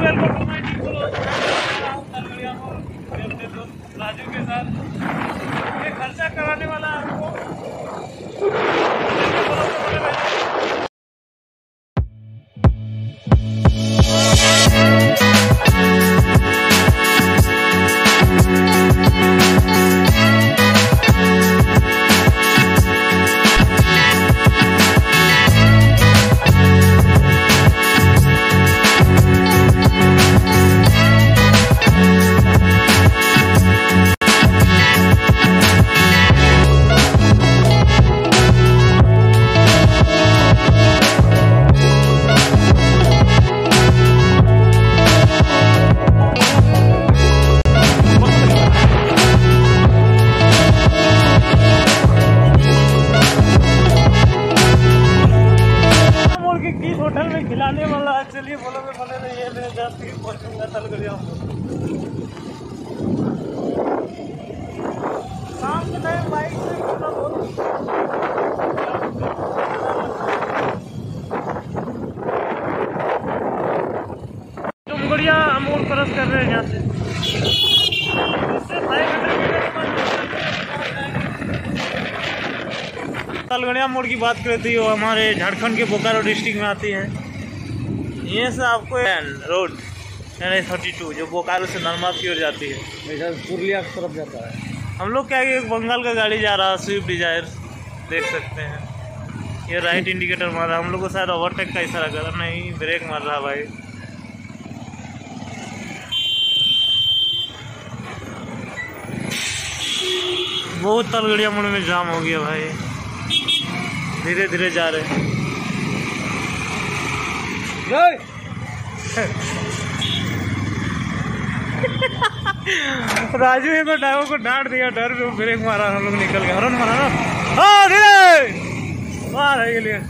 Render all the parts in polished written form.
राजू के साथ ये खर्चा कराने वाला आपको होटल में खिलाने वाला। चलिए बोलो मैं बोले नहीं ये मैं जाती पहुँचूंगा तलगड़िया। शाम के टाइम बाइक से बढ़िया अमूल क्रॉस कर रहे हैं यहाँ से। तलगड़िया मोड़ की बात करें तो हमारे झारखंड के बोकारो डिस्ट्रिक्ट में आती है। ये से आपको रोड NH-32 जो बोकारो से नरमाद की ओर जाती है, पुरुलिया की तरफ जाता है। हम लोग क्या एक बंगाल का गाड़ी जा रहा है, स्विफ्ट डिजायर देख सकते हैं। ये राइट इंडिकेटर मार रहा है, हम लोग को शायद ओवरटेक का इशारा कर रहा, नहीं ब्रेक मार रहा भाई। बहुत तलगड़िया मोड़ में जाम हो गया भाई, धीरे धीरे जा रहे हैं। राजू को ड्राइवर को डांट दिया, डर में ब्रेक मारा, हम लोग निकल गए। हॉर्न मारा ना, हाँ धीरे बाहर है के लिए।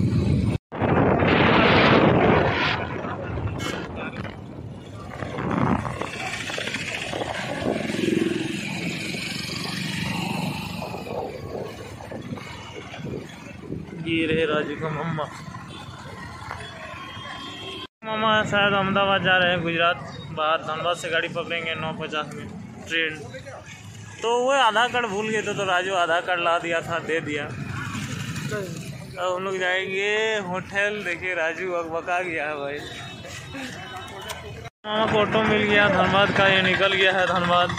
ये रहे राजू का मामा। मामा शायद अहमदाबाद जा रहे हैं, गुजरात बाहर। धनबाद से गाड़ी पकड़ेंगे 9:50 में ट्रेन। तो वो आधार कार्ड भूल गए थे, तो राजू आधार कार्ड ला दिया था, दे दिया। अब हम लोग जाएंगे होटल। देखिए राजू अकबका गया है भाई। मामा को ऑटो मिल गया धनबाद का, ये निकल गया है धनबाद।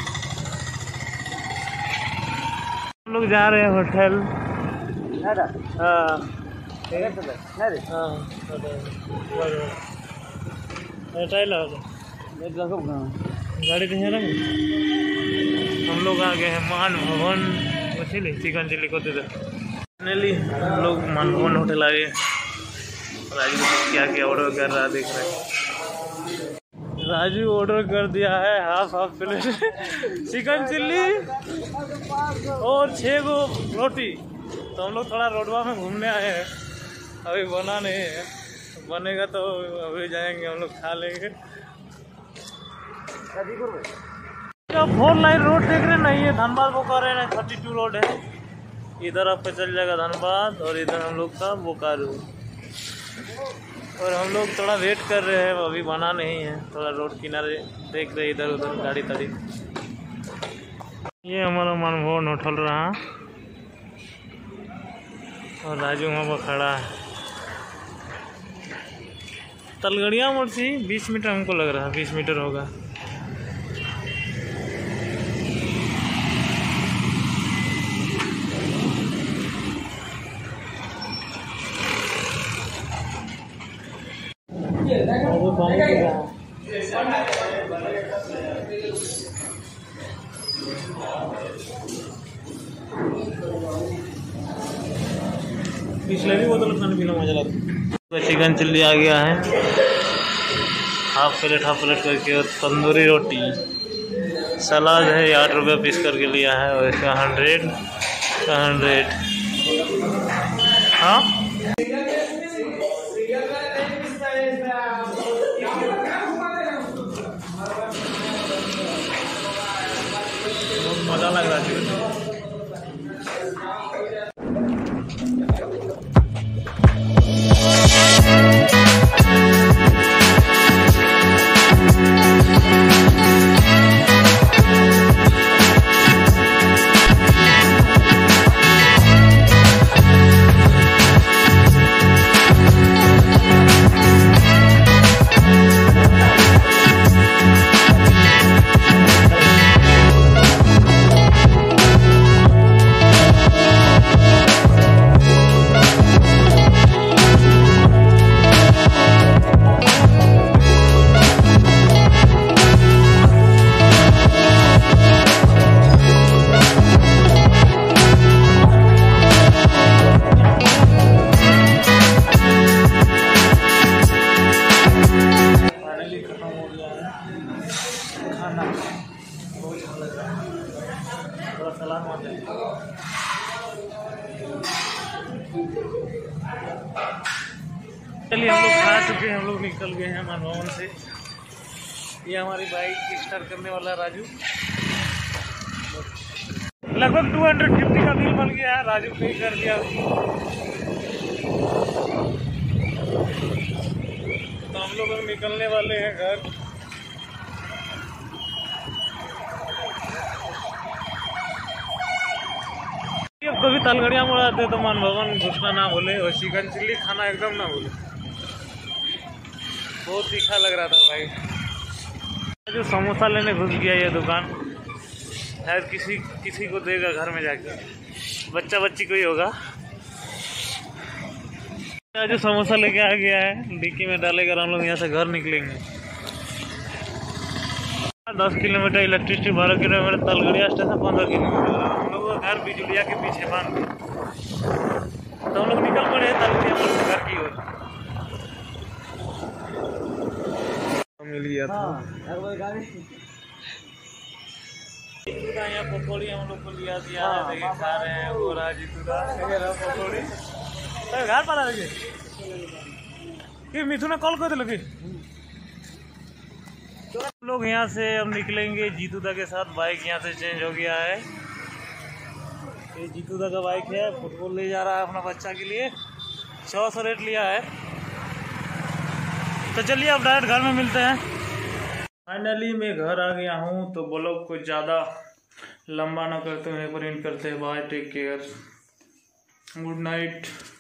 हम लोग जा रहे हैं होटल। गाड़ी कहीं रंग। हम लोग आ गए हैं मान भवन। मछली चिकन चिल्ली को दे दे। फाइनली हम लोग मान भवन होटल आ गए। राजू क्या क्या ऑर्डर कर रहा है देख रहे हैं। राजू ऑर्डर कर दिया है हाफ प्लेट चिकन चिल्ली और 6 गो रोटी। तो हम लोग थोड़ा रोडवा में घूमने आए हैं, अभी बना नहीं है, बनेगा तो अभी जाएंगे हम लोग, खा लेंगे। 4 लाइन रोड देख रहे नहीं है, धनबाद बोकारो NH-32 रोड है। इधर आपका चल जाएगा धनबाद और इधर हम लोग का बोकारो। और हम लोग थोड़ा वेट कर रहे हैं, अभी बना नहीं है, थोड़ा रोड किनारे देख रहे इधर उधर गाड़ी ताड़ी। ये हमारा मनभवन होटल रहा और राजू वहाँ पर खड़ा है। तलगड़िया मोड़ से 20 मीटर हमको लग रहा है, 20 मीटर होगा। पिछले भी बोतल खाने पीना मजा लगता। चिकन चिल्ली आ गया है, हाफ प्लेट करके, और तंदूरी रोटी, सलाद है 8 रुपये पीस करके लिया है, और इसका 100। हाँ बहुत मज़ा लग रहा है। बहुत अच्छा लग रहा है, थोड़ा सलाद मारते हैं। चलिए हम लोग खा चुके हैं, हम लोग निकल गए हैं मान भवन से। ये हमारी बाइक स्टार्ट करने वाला राजू, लगभग 250 का बिल बन गया है, राजू पे कर दिया। तो हम लोग निकलने वाले हैं घर। कभी तलगड़िया मोड़ आते तो मान भवन घुसना ना भूले, और चिकन चिल्ली खाना एकदम ना भूले। बहुत तीखा लग रहा था भाई। जो समोसा लेने घुस गया ये दुकान, शायद किसी को देगा घर में जाकर, बच्चा बच्ची कोई होगा। जो समोसा लेके आ गया है डिक्की में डालेगा, हम लोग यहाँ से घर निकलेंगे। 10 kilometre electricity, 12 kilometre Talgadia station, 15 kilometre. हम लोग घर बिजुलिया के पीछे बांध के तो हम लोग निकल पड़े तलगड़िया घर की ओर। मिल गया था यहाँ पकौड़ी, हम लोग को लिया दिया है, देखिए खा रहे हैं। वो जीतू का पकौड़ी घर पर आ मिथु ने कॉल कर दिल। तो हम लोग यहाँ से अब निकलेंगे जीतू दा के साथ। बाइक यहाँ से चेंज हो गया है, ये जीतू दा का बाइक है। फुटबॉल ले जा रहा है अपना बच्चा के लिए, 100 रेट लिया है। तो चलिए अब डायरेक्ट घर में मिलते हैं। फाइनली मैं घर आ गया हूँ, तो ब्लॉग को ज़्यादा लंबा ना करते हुए पर एंड करते हैं। Bye, take care, good night.